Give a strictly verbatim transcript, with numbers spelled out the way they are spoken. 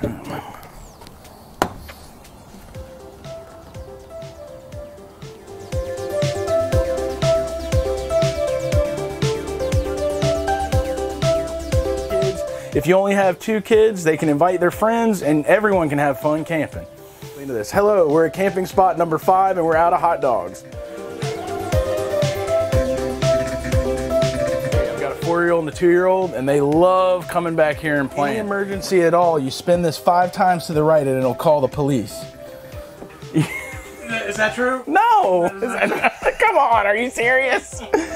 If you only have two kids, they can invite their friends and everyone can have fun camping. Into this. Hello, we're at camping spot number five and we're out of hot dogs. I've got a four-year-old and a two-year-old and they love coming back here and playing. Any emergency at all, you spin this five times to the right and it'll call the police. Is that true? No! Is that, come on, are you serious?